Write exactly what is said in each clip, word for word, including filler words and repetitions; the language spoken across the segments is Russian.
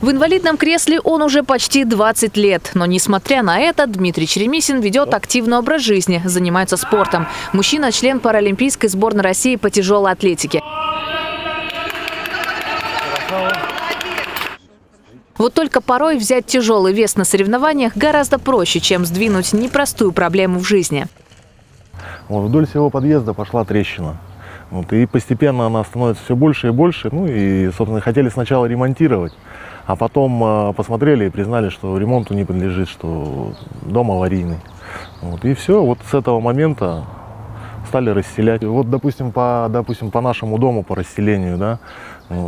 В инвалидном кресле он уже почти двадцать лет. Но несмотря на это, Дмитрий Черемисин ведет активный образ жизни, занимается спортом. Мужчина – член паралимпийской сборной России по тяжелой атлетике. Вот только порой взять тяжелый вес на соревнованиях гораздо проще, чем сдвинуть непростую проблему в жизни. Вот, вдоль всего подъезда пошла трещина. Вот, и постепенно она становится все больше и больше. Ну и, собственно, хотели сначала ремонтировать, а потом э, посмотрели и признали, что ремонту не подлежит, что дом аварийный. Вот, и все, вот с этого момента стали расселять. Вот, допустим, по, допустим, по нашему дому, по расселению, да, вот,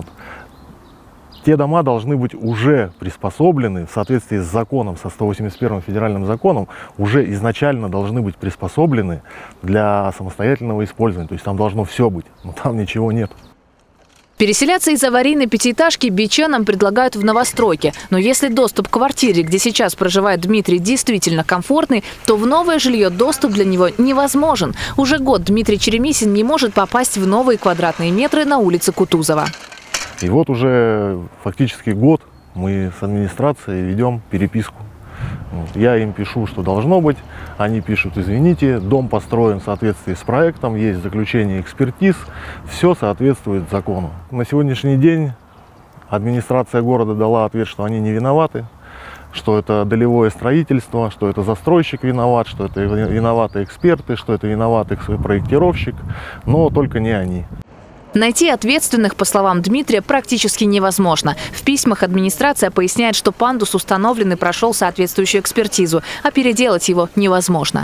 те дома должны быть уже приспособлены в соответствии с законом, со сто восемьдесят первым федеральным законом, уже изначально должны быть приспособлены для самостоятельного использования. То есть там должно все быть, но там ничего нет. Переселяться из аварийной пятиэтажки бичанам предлагают в новостройке. Но если доступ к квартире, где сейчас проживает Дмитрий, действительно комфортный, то в новое жилье доступ для него невозможен. Уже год Дмитрий Черемисин не может попасть в новые квадратные метры на улице Кутузова. И вот уже фактически год мы с администрацией ведем переписку. Вот. Я им пишу, что должно быть. Они пишут: извините, дом построен в соответствии с проектом, есть заключение экспертиз, все соответствует закону. На сегодняшний день администрация города дала ответ, что они не виноваты, что это долевое строительство, что это застройщик виноват, что это виноваты эксперты, что это виноват проектировщик, но только не они. Найти ответственных, по словам Дмитрия, практически невозможно. В письмах администрация поясняет, что пандус установлен и прошел соответствующую экспертизу, а переделать его невозможно.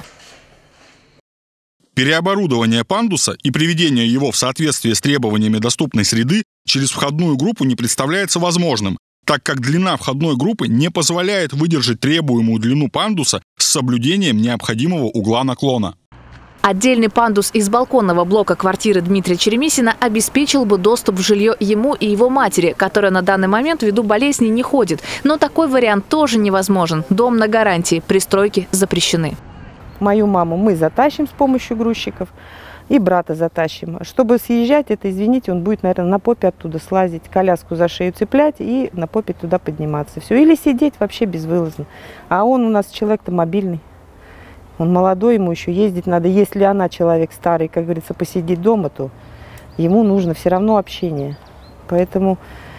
Переоборудование пандуса и приведение его в соответствие с требованиями доступной среды через входную группу не представляется возможным, так как длина входной группы не позволяет выдержать требуемую длину пандуса с соблюдением необходимого угла наклона. Отдельный пандус из балконного блока квартиры Дмитрия Черемисина обеспечил бы доступ в жилье ему и его матери, которая на данный момент ввиду болезни не ходит. Но такой вариант тоже невозможен. Дом на гарантии, пристройки запрещены. Мою маму мы затащим с помощью грузчиков и брата затащим. Чтобы съезжать, это, извините, он будет, наверное, на попе оттуда слазить, коляску за шею цеплять и на попе туда подниматься. Все. Или сидеть вообще безвылазно. А он у нас человек-то мобильный. Он молодой, ему еще ездить надо. Если она человек старый, как говорится, посидеть дома, то ему нужно все равно общение. Поэтому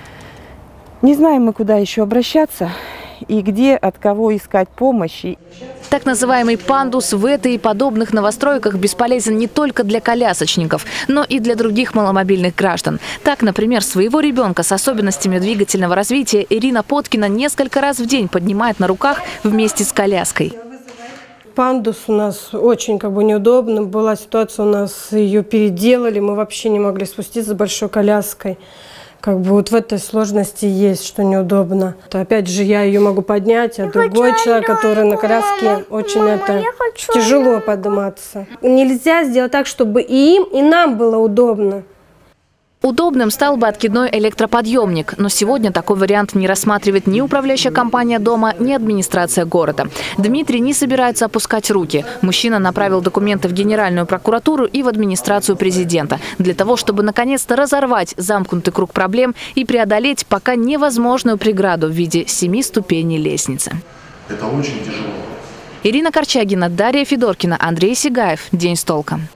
не знаем мы, куда еще обращаться и где, от кого искать помощь. Так называемый пандус в этой и подобных новостройках бесполезен не только для колясочников, но и для других маломобильных граждан. Так, например, своего ребенка с особенностями двигательного развития Ирина Поткина несколько раз в день поднимает на руках вместе с коляской. Пандус у нас очень как бы неудобно. Была ситуация, у нас ее переделали, мы вообще не могли спуститься с большой коляской. Как бы вот в этой сложности есть, что неудобно. То опять же, я ее могу поднять, а другой человек, который на коляске, очень это тяжело подниматься. Нельзя сделать так, чтобы и им, и нам было удобно. Удобным стал бы откидной электроподъемник, но сегодня такой вариант не рассматривает ни управляющая компания дома, ни администрация города. Дмитрий не собирается опускать руки. Мужчина направил документы в Генеральную прокуратуру и в администрацию президента для того, чтобы наконец-то разорвать замкнутый круг проблем и преодолеть пока невозможную преграду в виде семи ступеней лестницы. Это очень тяжело. Ирина Корчагина, Дарья Федоркина, Андрей Сигаев. День с толком.